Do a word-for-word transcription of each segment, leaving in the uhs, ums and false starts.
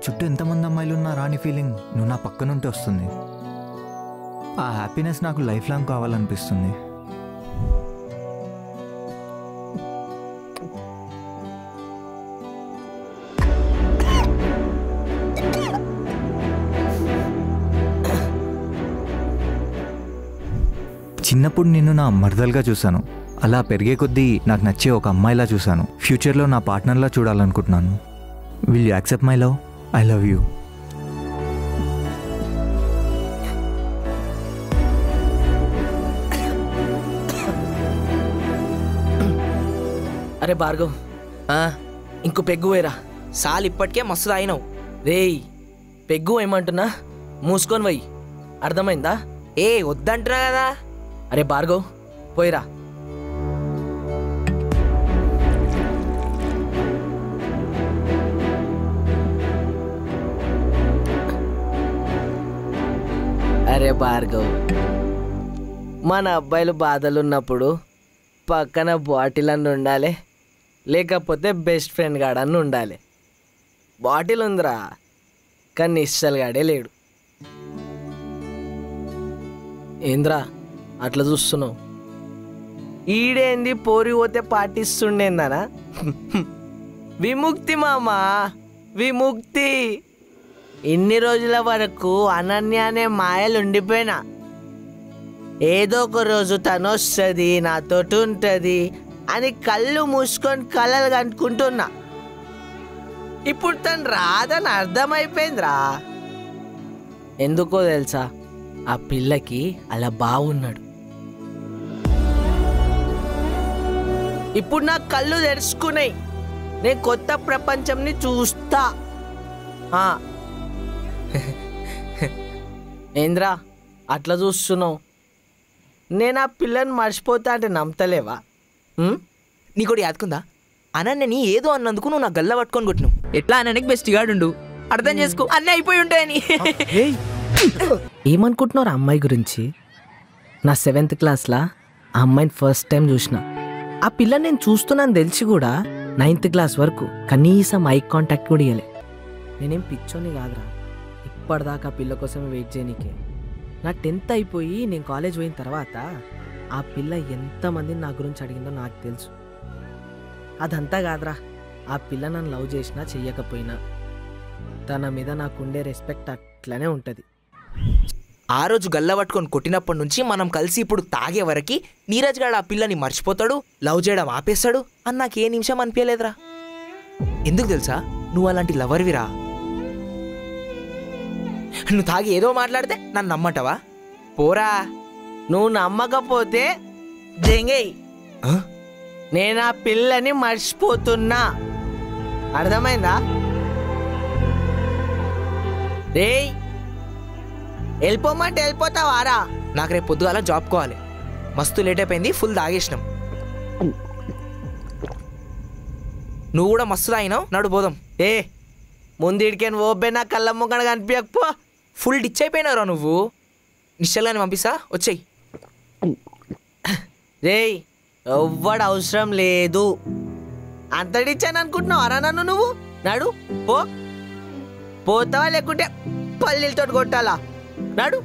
చుట్టూ ఎంతమంది అమ్మాయిలు ఉన్నారా అని ఫీలింగ్ నువ్వు నా పక్కనుంటే వస్తుంది. ఆ హ్యాపీనెస్ నాకు లైఫ్ లాంగ్ కావాలనిపిస్తుంది. చిన్నప్పుడు నిన్ను నా మరదలుగా చూశాను. అలా పెరిగే కొద్దీ నాకు నచ్చే ఒక అమ్మాయిలా చూశాను. ఫ్యూచర్లో నా పార్ట్నర్లా చూడాలనుకుంటున్నాను. Will you accept my love? I love you. అరే భార్గవ్, ఇంకో పెగ్గు వేరా. సాల్ ఇప్పటికే మస్తు తాగినావు. రేయ్ పెగ్గు ఏమంటున్నా, మూసుకొని పోయి. అర్థమైందా? ఏ వద్దంటున్నా కదా. అరే భార్గవ్ పోయిరా. అరే భార్గవ్, మన అబ్బాయిలు బాధలు ఉన్నప్పుడు పక్కన బాటిల్ అన్న ఉండాలి, లేకపోతే బెస్ట్ ఫ్రెండ్ గాడన్న ఉండాలి. బాటిల్ ఉందిరా, కానీ నిశ్చల్ గాడే లేడు. ఏంద్రా అట్లా చూస్తున్నావు? ఈడేంది పోరి పోతే పాటిస్తుండేందనా? విముక్తి మామా, విముక్తి. ఇన్ని రోజుల వరకు అనన్య అనే మాయలు ఉండిపోయినా, ఏదో ఒక రోజు తను వస్తుంది, నాతోటి ఉంటుంది అని కళ్ళు మూసుకొని కలలు కనుక్కుంటున్నా. ఇప్పుడు తను రాదని అర్థమైపోయిందిరా. ఎందుకో తెలుసా? ఆ పిల్లకి అలా బాగున్నాడు. ఇప్పుడు నా కళ్ళు తెరుచుకున్నాయి, నేను కొత్త ప్రపంచంని చూస్తా. ఏంద్రా అట్లా చూస్తున్నావు? నేను ఆ పిల్లని మర్చిపోతా అంటే నమ్మతలేవా? నీకోటి యాదుకుందా? అనన్యని ఏదో అన్నందుకు నువ్వు నా గల్ల పట్టుకొని కొట్టినావు. ఎట్లా అననికి బెస్ట్ గాడుండు, అర్థం చేసుకో, అన్నీ అయిపోయి ఉంటాయని. ఏమనుకుంటున్నారు అమ్మాయి గురించి? నా సెవెంత్ క్లాస్లో ఆ అమ్మాయిని ఫస్ట్ టైం చూసిన. ఆ పిల్ల నేను చూస్తున్నాను తెలిసి కూడా నైన్త్ క్లాస్ వరకు కనీసం ఐ కాంటాక్ట్ కూడా ఇవ్వలే. నేనేం పిచ్చోని కాదురా, ఇప్పటిదాకా ఆ పిల్ల కోసమే వెయిట్ చేయనీకే. నా టెన్త్ అయిపోయి నేను కాలేజ్ పోయిన తర్వాత ఆ పిల్ల ఎంతమందిని నా గురించి అడిగిందో నాకు తెలుసు. అదంతా కాదురా, ఆ పిల్ల నన్ను లవ్ చేసినా చెయ్యకపోయినా తన మీద నాకుండే రెస్పెక్ట్ అట్లనే ఉంటుంది. ఆ రోజు గల్ల పట్టుకొని కొట్టినప్పటి నుంచి మనం కలిసి ఇప్పుడు తాగే వరకు నీరజ్ గాడు ఆ పిల్లని మర్చిపోతాడు, లవ్ చేయడం ఆపేస్తాడు అని నాకు ఏ నిమిషం అనిపించలేదురా. ఎందుకు తెలుసా? నువ్వు అలాంటి లవర్విరా. నువ్వు తాగి ఏదో మాట్లాడితే నన్ను నమ్మంటావా? పోరా. నువ్వు నమ్మకపోతే దెంగేయ్. నేను ఆ పిల్లని మర్చిపోతున్నా, అర్థమైందా? రేయ్ వెళ్ళిపోమంటే వెళ్ళిపోతావారా? నాకు రేపు పొద్దుగాల జాబ్ కోవాలి, మస్తు లేట్ అయిపోయింది, ఫుల్ తాగేసినాం. నువ్వు కూడా మస్తు తాగినావు, నడు పోదాం. ఏ ముందుడికేను ఓబే నా కళ్ళ ముక్కడ కనిపించకపో. ఫుల్ డిచ్ అయిపోయినారా నువ్వు. నిశ్చల్గానే పంపిస్తా, వచ్చేయి. రేయ్ ఎవ్వడు అవసరం లేదు. అంత డిచ్ అని అనుకుంటున్నావు అరా నన్ను నువ్వు? నడు పో. పోతావా లేకుంటే పల్లీలతో కొట్టాలా? నడు.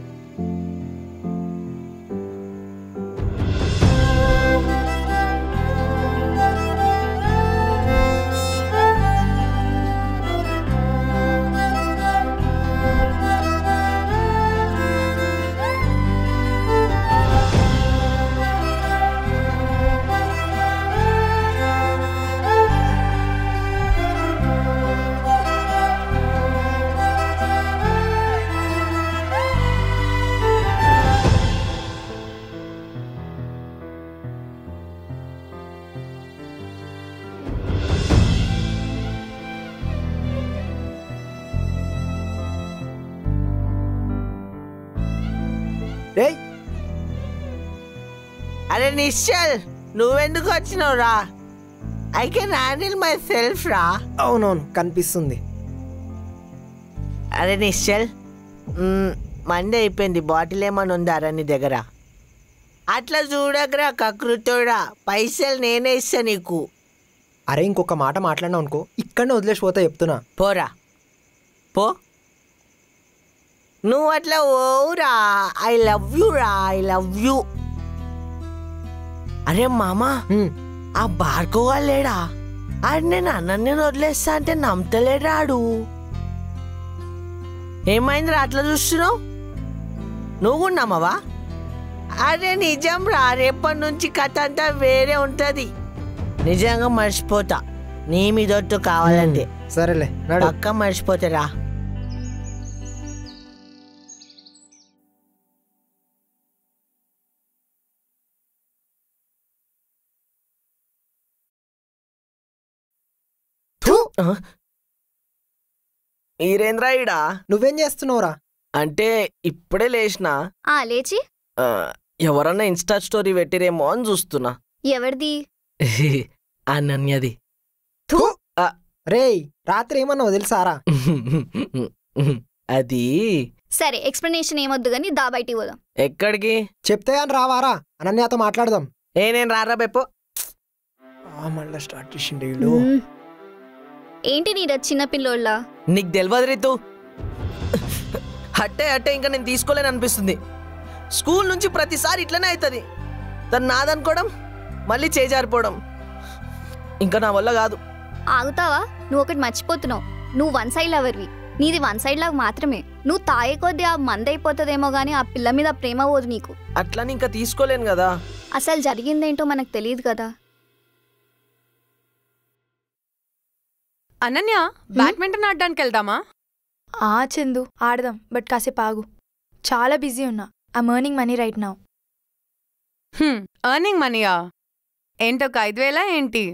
అరే నిశ్చల్, నువ్వెందుకు వచ్చినావు రా? I can handle myself రా. అవునవును కనిపిస్తుంది. అరే నిశ్చల్, మంది అయిపోయింది, బాటిల్ ఏమన్నా ఉందారా నీ దగ్గర? అట్లా చూడకరా కకృతోడా, పైసలు నేనే ఇస్తా నీకు. అరే ఇంకొక మాట మాట్లాడినావు అనుకో, ఇక్కడనే వదిలేసిపోతా చెప్తున్నా. పోరా. పో. నువ్వు అట్లా ఓరా. ఐ లవ్ యూ రా, ఐ లవ్ యూ. అరే మామా, ఆ బార్కోగా లేడా? ఆడు నేను అన్నని వదిలేస్తా అంటే నమ్మతలేడాడు. ఏమైందిరా అట్లా చూస్తున్నావు? నువ్వు కూడా నమ్మవా? అరే నిజం రా, రేపటి నుంచి కథ అంతా వేరే ఉంటది. నిజంగా మర్చిపోతా నీ మీదొట్టు కావాలంటే. సరేలే నడు. పక్క మర్చిపోతారా? ఈరేంద్రా ఈడా? నువ్వేం చేస్తున్నావురా? అంటే ఇప్పుడే లేచిన. ఆ లేచి ఎవరన్నా ఇన్స్టా స్టోరీ పెట్టిరేమో అని చూస్తున్నా. ఎవరిది? అనన్యది. రేయ్ రాత్రి ఏమన్నావు తెలుసారా? అది సరే ఎక్స్ప్లెనేషన్ ఏమొద్దు గానీ దా బయటికి పోదాం. ఎక్కడికి? చెప్తే అని రావారా? అనన్యతో మాట్లాడదాం. ఏ నేను రారా బెప్పో. మళ్ళీ స్టార్ట్ చేసిండు వీడు. మ్మ్. ఏంటి నీరజ్ చిన్న పిల్లోళ్ళ? నీకు తెలియదు రీతు. అట్టే అట్టే ఇంకా నేను తీసుకోలేను అనిపిస్తుంది. స్కూల్ నుంచి ప్రతిసారి ఇట్లనే అవుతుంది. తను నాదనుకోవడం మళ్ళీ చేజారిపోవడం ఇంకా నా వల్ల కాదు. ఆగుతావా? నువ్వు ఒకటి మర్చిపోతున్నావు. నువ్వు వన్ సైడ్ లవర్వి. నీది వన్ సైడ్ లవ్ మాత్రమే. నువ్వు తాగే కొద్దీ ఆ మంద అయిపోతుందేమో గానీ ఆ పిల్ల మీద ప్రేమ పోదు నీకు. అట్లని ఇంకా తీసుకోలేను కదా. అసలు జరిగిందేంటో మనకు తెలియదు కదా. అనన్య, బ్యాడ్మింటన్ ఆడడానికి వెళ్దామా? ఆ చందు ఆడదాం, బట్ కాసేపు ఆగు. చాలా బిజీ ఉన్నా. I'm earning money right now. Earning మనీయా? ఏంటో ఒక ఐదు వేలా ఏంటి?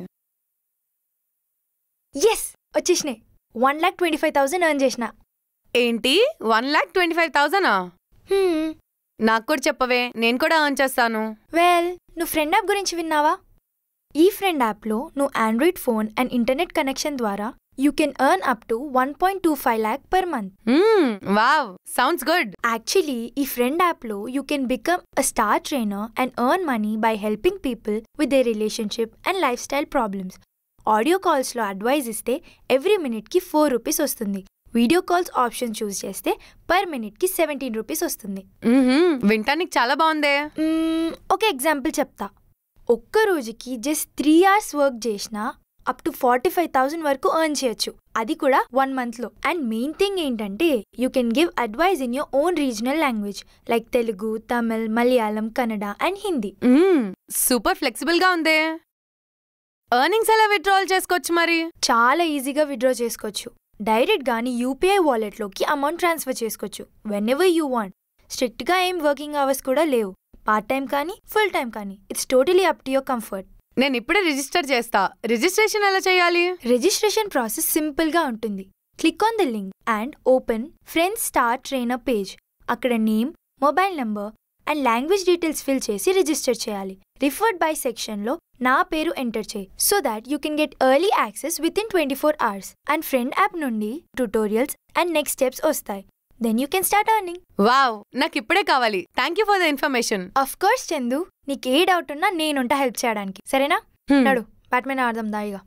ఎస్ వచ్చేసినాయి. One lakh twenty five thousand earn చేసిన. ఏంటి వన్ ల్యాక్ ట్వంటీ ఫైవ్ థౌజండా? నాకు కూడా చెప్పవే, నేను కూడా ఎర్న్ చేస్తాను. వెల్, నువ్వు ఫ్రెండ్ యాప్ గురించి విన్నావా? ఈ ఫ్రెండ్ యాప్లో నువ్వు android phone and internet connection ద్వారా you can earn up to one point two five lakh per month. Wow, sounds good. Actually ఈ ఫ్రెండ్ యాప్లో you can become a star trainer and earn money by helping people with their relationship and lifestyle problems. Audio కాల్స్లో advice ఇస్తే every మినిట్కి four rupees వస్తుంది. Video calls option choose చేస్తే per మినిట్కి seventeen rupees వస్తుంది. వింటానికి చాలా బాగుందే. ఒక example చెప్తా. ఒక్క రోజుకి జస్ట్ త్రీ అవర్స్ వర్క్ చేసినా up to forty five thousand వరకు ఎర్న్ చేయొచ్చు. అది కూడా వన్ మంత్లో. అండ్ మెయిన్ థింగ్ ఏంటంటే you can give advice in your own regional language like Telugu, Tamil, Malayalam, Kannada and Hindi. Super flexible గా ఉందే. ఎర్నింగ్స్ ఎలా విత్డ్రాల్ చేసుకోవచ్చు మరి? చాలా ఈజీగా విత్డ్రా చేసుకోవచ్చు. డైరెక్ట్ గానీ యూపీఐ వాలెట్లోకి అమౌంట్ ట్రాన్స్ఫర్ చేసుకోవచ్చు వెన్ ఎవర్ యూ వాంట్. స్ట్రిక్ట్గా ఏం వర్కింగ్ అవర్స్ కూడా లేవు. పార్ట్ టైం కానీ ఫుల్ టైం కానీ it's totally up to your comfort. నేను ఇప్పుడే రిజిస్టర్ చేస్తా. రిజిస్ట్రేషన్ ఎలా చేయాలి? రిజిస్ట్రేషన్ ప్రాసెస్ సింపుల్గా ఉంటుంది. Click on the link and open friends star trainer page. అక్కడ name, mobile number and language details fill చేసి రిజిస్టర్ చేయాలి. రిఫర్డ్ బై సెక్షన్లో నా పేరు ఎంటర్ చేయి so that you can get early access within twenty four hours. And friend app నుండి tutorials and next steps వస్తాయి. Then you can start earning. Wow, నాకు ఇప్పుడే కావాలి. Thank you for the information. Of course Chandu, నీకు ఏ doubt ఉన్నా నేనుంటా help చేయడానికి. సరేనా? నడు బ్యాట్మెన్ ఆడదాం దాయిగా.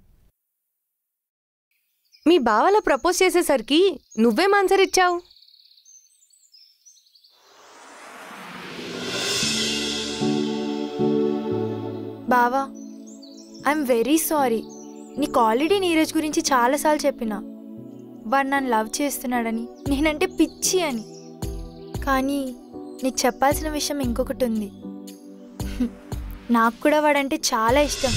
మీ బావలా ప్రపోజ్ చేసేసరికి నువ్వేం ఆన్సర్ ఇచ్చావు? బావా, ఐఎమ్ వెరీ సారీ. నీకు ఆల్రెడీ నీరజ్ గురించి చాలాసార్లు చెప్పినా. వాడు నన్ను లవ్ చేస్తున్నాడని, నేనంటే పిచ్చి అని. కానీ నీకు చెప్పాల్సిన విషయం ఇంకొకటి ఉంది. నాకు కూడా వాడంటే చాలా ఇష్టం.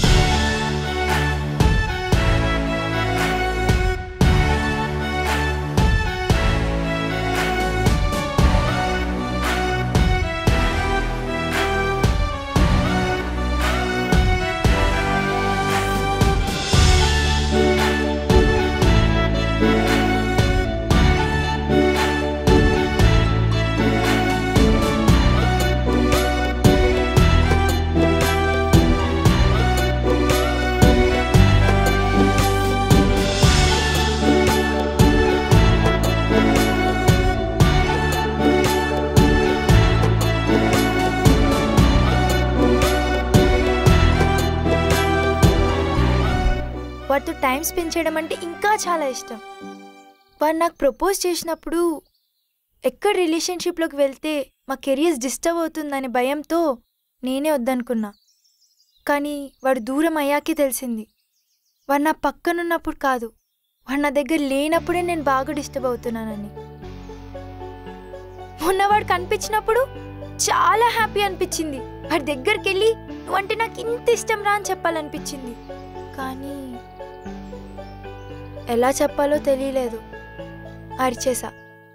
వాటితో టైం స్పెండ్ చేయడం అంటే ఇంకా చాలా ఇష్టం. వాడు నాకు ప్రపోజ్ చేసినప్పుడు ఎక్కడ రిలేషన్షిప్లోకి వెళ్తే మా కెరియర్స్ డిస్టర్బ్ అవుతుందనే భయంతో నేనే వద్దనుకున్నా. కానీ వాడు దూరం అయ్యాకే తెలిసింది వాడు నా పక్కనున్నప్పుడు కాదు, వాడు నా దగ్గర లేనప్పుడే నేను బాగా డిస్టర్బ్ అవుతున్నానని. మొన్న వాడు కనిపించినప్పుడు చాలా హ్యాపీ అనిపించింది. వాడి దగ్గరికి వెళ్ళి నువ్వంటే నాకు ఇంత ఇష్టం రా అని చెప్పాలనిపించింది. కానీ ఎలా చెప్పాలో తెలియలేదు, అరిచేసా.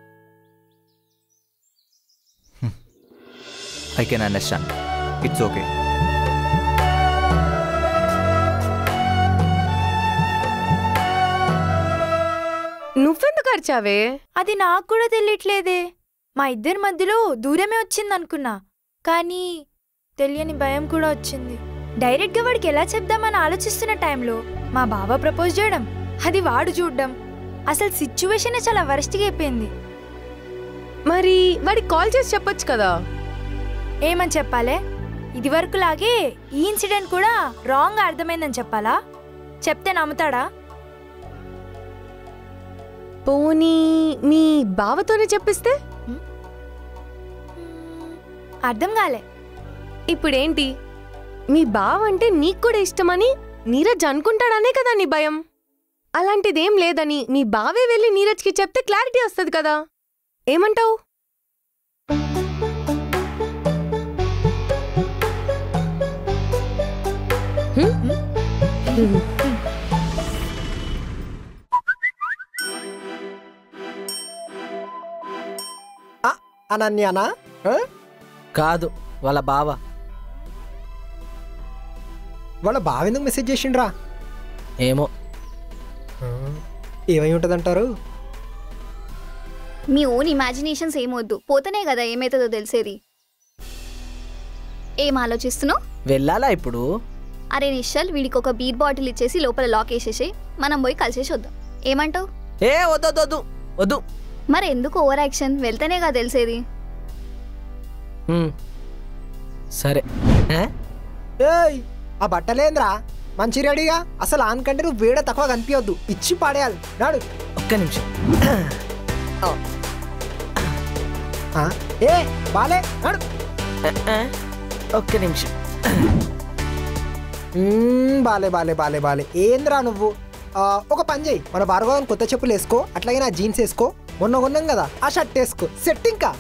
I can understand. It's okay. నువ్వెందుకు అరిచావే? అది నాకు కూడా తెలియట్లేదే. మా ఇద్దరి మధ్యలో దూరమే వచ్చిందనుకున్నా, కానీ తెలియని భయం కూడా వచ్చింది. డైరెక్ట్గా వాడికి ఎలా చెప్దామని ఆలోచిస్తున్న టైంలో మా బావ ప్రపోజ్ చేయడం, అది వాడు చూడడం, అసలు సిచ్యువేషన్ చాలా వరస్ట్గా అయిపోయింది. మరి వాడికి కాల్ చేసి చెప్పొచ్చు కదా. ఏమని చెప్పాలే? ఇది వరకు లాగే ఈ ఇన్సిడెంట్ కూడా రాంగ్ అర్థమైందని చెప్పాలా? చెప్తే నమ్ముతాడా? పోనీ మీ బావతోనే చెప్పిస్తే? అర్థం కాలే. ఇప్పుడేంటి, మీ బావ అంటే నీకు కూడా ఇష్టమని నీరజ్ అనుకుంటాడనే కదా నీ భయం? అలాంటిదేం లేదని మీ బావే వెళ్ళి నీరజ్కి చెప్తే క్లారిటీ వస్తుంది కదా. ఏమంటావు? అనన్యానా? కాదు, వాళ్ళ బావ. వాళ్ళ బావ ఎందుకు మెసేజ్ చేసిండ్రా? ఏమో. ఏమై ఉంటుందంటారు? మీ ఓన్ ఇమాజినేషన్స్ ఏమొద్దు, పోతేనే కదా ఏమవుతుందో తెలిసేది. ఏం ఆలోచిస్తున్నావు? వెళ్ళాలా ఇప్పుడు? అరే నిశ్చల్, వీడికి ఒక బీర్ బాటిల్ ఇచ్చేసి లోపల లాక్ వేసేసి మనం పోయి కలిసేసి వద్దాం. ఏమంటావు? ఏ వద్దు వద్దు వద్దు. మరి ఎందుకు ఓవర్ యాక్షన్? వెళ్తేనే కదా తెలిసేది. సరే. ఏయ్, ఆ బట్టలేంద్రా మంచి రెడీగా? అసలు ఆనకంటే నువ్వు వేడ తక్కువ కనిపించొద్దు, ఇచ్చి పాడేయాలి. నాడు ఒక్క నిమిషం. ఏ బాలే నాడు. ఒక్క నిమిషం. బాలే బాలే బాలే బాలే. ఏంద్రా నువ్వు? ఒక పని చేయి, మన భార్గవన్ కొత్త చెప్పులు వేసుకో, అట్లాగే నా జీన్స్ వేసుకో, మొన్న కొన్నాం కదా ఆ షర్ట్ వేసుకో, సెట్. ఇంకా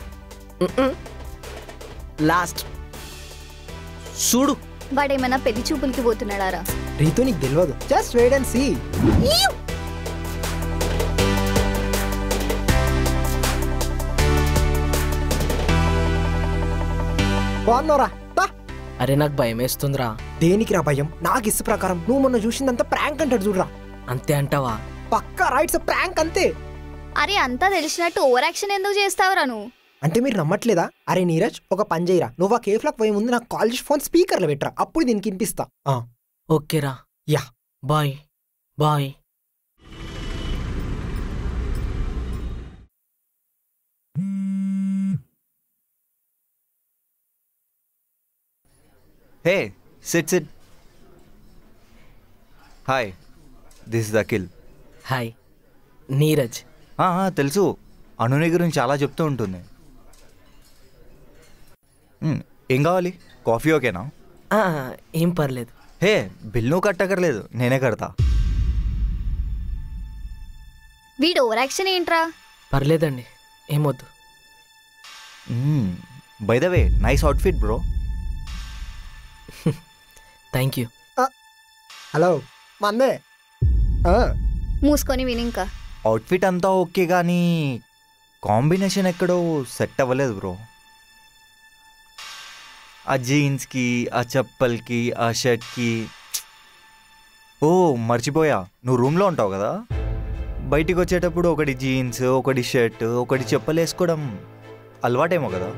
లాస్ట్ చూడు. వాడేమన్నా పెళ్లి చూపులకి పోతున్నాడారా? రీతు నీకు తెలియదు, జస్ట్ వెయిట్ అండ్ సీ. బాగున్నావురా? అరే నాకు భయం వేస్తుందిరా. దేనికి రా భయం? నాకు ఇసు ప్రకారం నువ్వు మొన్న చూసిందంతా ప్రాంక్ అంటాడు చూడరా. అంతే అంటావా? పక్కా రైట్స్ ప్రాంక్ అంతే. అరే అంతా తెలిసినట్టు ఓవర్ యాక్షన్ ఎందుకు చేస్తావురా నువ్వు? అంటే మీరు నమ్మట్లేదా? అరే నీరజ్, ఒక పని చేయరా, నువ్వు ఆ కేఫ్లకు పోయే ముందు నాకు కాల్ చేసి ఫోన్ స్పీకర్లో పెట్టరా, అప్పుడు దీనికి వినిపిస్తా. ఓకేరా. Yeah bye bye. Hey sit sit. Hi, this is Akhil. Hi Neeraj. తెలుసు, అనుని గురించి చాలా చెప్తూ ఉంటుంది. ఏం కావాలి? కాఫీ ఓకేనా? ఏం పర్లేదు. హే, బిల్ నువ్వు కట్టకర్లేదు, నేనే కడతా. వీడు ఓవర్ యాక్షన్ ఏంట్రా? పర్లేదండి, ఏమొద్దు. By the way, nice outfit bro. Thank you. Hello మందే. మూసుకొని విని. ఇంకా అవుట్ఫిట్ అంతా ఓకే, కానీ కాంబినేషన్ ఎక్కడో సెట్ అవ్వలేదు బ్రో. ఆ జీన్స్కి, ఆ చెప్పల్కి, ఆ షర్ట్కి. ఓ మర్చిపోయా, నువ్వు రూమ్లో ఉంటావు కదా, బయటికి వచ్చేటప్పుడు ఒకటి జీన్స్, ఒకటి షర్ట్, ఒకటి చెప్పలు వేసుకోవడం అలవాటేమో కదా.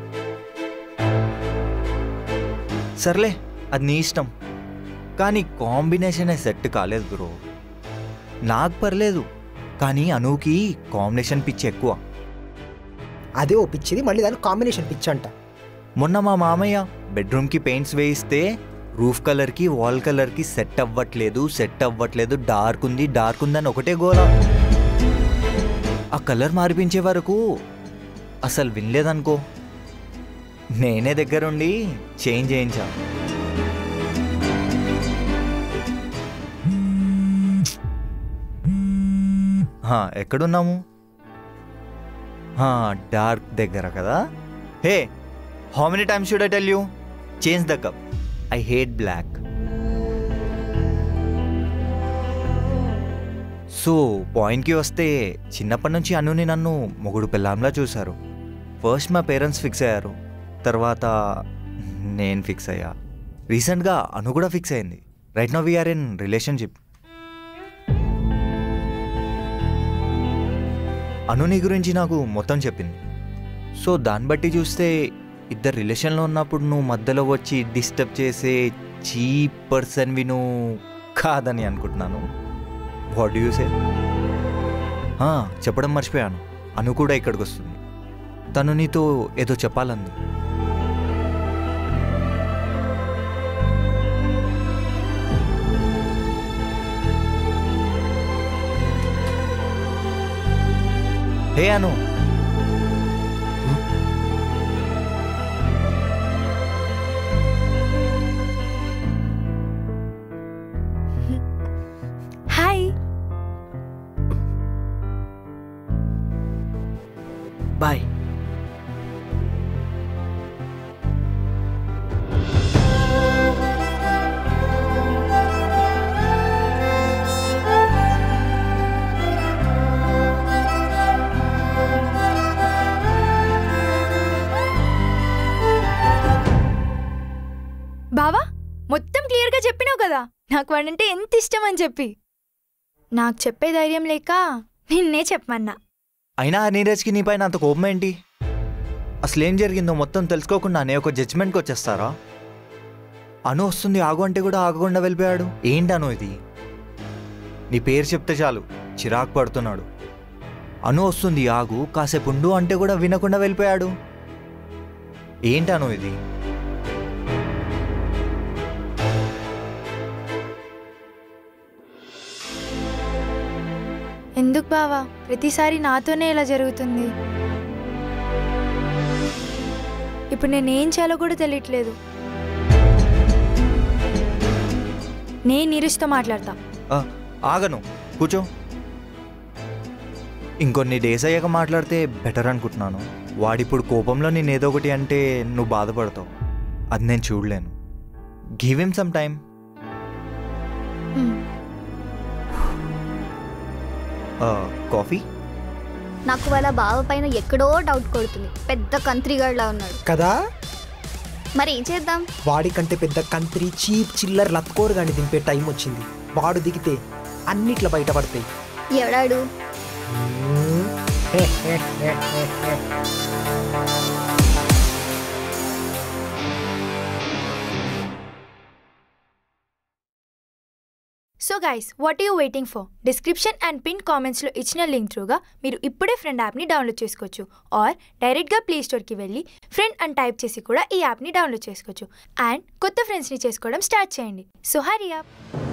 సర్లే, అది నీ ఇష్టం, కానీ కాంబినేషనే సెట్ కాలేదు బ్రో. నాకు పర్లేదు, కానీ అనుకి కాంబినేషన్ పిచ్చి ఎక్కువ. అదే ఓ పిచ్చిది, మళ్ళీ దాని కాంబినేషన్ పిచ్చి అంట. మొన్న మా మామయ్య బెడ్రూమ్కి పెయింట్స్ వేయిస్తే రూఫ్ కలర్కి, వాల్ కలర్కి సెట్ అవ్వట్లేదు సెట్ అవ్వట్లేదు డార్క్ ఉంది డార్క్ ఉందని ఒకటే గోల. ఆ కలర్ మార్పించే వరకు అసలు వినలేదనుకో. నేనే దగ్గరుండి చేంజ్ చేయించా. ఎక్కడున్నాము? డార్క్ దగ్గర కదా. Hey, how many times should I tell you change the cup? I hate black. So పాయింట్కి వస్తే, చిన్నప్పటి నుంచి అనుని నన్ను మొగుడు పిల్లంలా చూశారు. ఫస్ట్ మా పేరెంట్స్ ఫిక్స్ అయ్యారు, తర్వాత నేను ఫిక్స్ అయ్యా. రీసెంట్గా అను కూడా ఫిక్స్ అయింది. Right now we're in relationship. Anu నీ గురించి నాకు మొత్తం చెప్పింది. సో దాన్ని బట్టి చూస్తే ఇద్దరు రిలేషన్లో ఉన్నప్పుడు నువ్వు మధ్యలో వచ్చి డిస్టర్బ్ చేసే చీప్ పర్సన్వి నువ్వు కాదని అనుకుంటున్నాను. What do you say? చెప్పడం మర్చిపోయాను, అను కూడా ఇక్కడికి వస్తుంది. తను నీతో ఏదో చెప్పాలంది. హే అను, హాయ్. బాయ్. బావా, మొత్తం క్లియర్గా చెప్పినావు కదా నాకు వాడంటే ఎంత ఇష్టం అని చెప్పి. నాకు చెప్పే ధైర్యం లేక నిన్నే చెప్పమన్నా. అయినా నీరజ్కి నీ పైన అంత కోపం ఏంటి? అసలు ఏం జరిగిందో మొత్తం తెలుసుకోకుండా నేను ఒక జడ్జిమెంట్కి వచ్చేస్తారా? అను వస్తుంది ఆగు అంటే కూడా ఆగకుండా వెళ్ళిపోయాడు. ఏంటి అను ఇది? నీ పేరు చెప్తే చాలు చిరాకు పడుతున్నాడు. అను వస్తుంది ఆగు కాసేపు ఉండు అంటే కూడా వినకుండా వెళ్ళిపోయాడు. ఏంటి అను ఇది? ఎందుకు బావా ప్రతిసారి నాతోనే ఇలా జరుగుతుంది? ఇప్పుడు నేనేం చేయాలో కూడా తెలియట్లేదు. నేను నీరజ్తో మాట్లాడతా. ఆగను, కూర్చో. ఇంకొన్ని డేస్ అయ్యాక మాట్లాడితే బెటర్ అనుకుంటున్నాను. వాడిప్పుడు కోపంలో నేను ఏదో ఒకటి అంటే నువ్వు బాధపడతావు, అది నేను చూడలేను. Give him some time. Coffee? నాకు వాళ్ళ బావ పైన ఎక్కడో డౌట్ కొడుతుంది. పెద్ద కంత్రిగాడిలా ఉన్నాడు కదా. మరి ఏం చేద్దాం? వాడికంటే పెద్ద కంత్రి చీప్ చిల్లర్ లత్కోరు గాని దింపే టైం వచ్చింది. వాడు దిగితే అన్నిట్లో బయటపడతాయి. ఎవడాడు? So guys, what you waiting for? Description and pin కామెంట్స్లో ఇచ్చిన లింక్ త్రూగా మీరు ఇప్పుడే ఫ్రెండ్ యాప్ని డౌన్లోడ్ చేసుకోవచ్చు. ఆర్ డైరెక్ట్గా ప్లే స్టోర్కి వెళ్ళి ఫ్రెండ్ అని టైప్ చేసి కూడా ఈ యాప్ని డౌన్లోడ్ చేసుకోవచ్చు. అండ్ కొత్త ఫ్రెండ్స్ని చేసుకోవడం స్టార్ట్ చేయండి. So hurry up.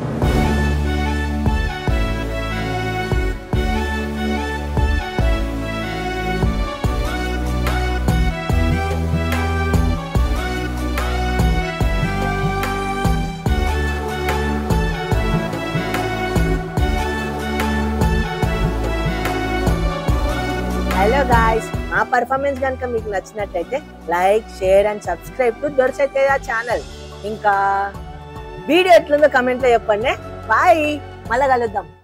Hello guys, మా పర్ఫార్మెన్స్ కనుక మీకు నచ్చినట్టయితే like, share and subscribe to దొరిసైతే ఛానల్. ఇంకా వీడియో ఎట్లుందో కమెంట్లో చెప్పండి. బాయ్, మళ్ళా కలుద్దాం.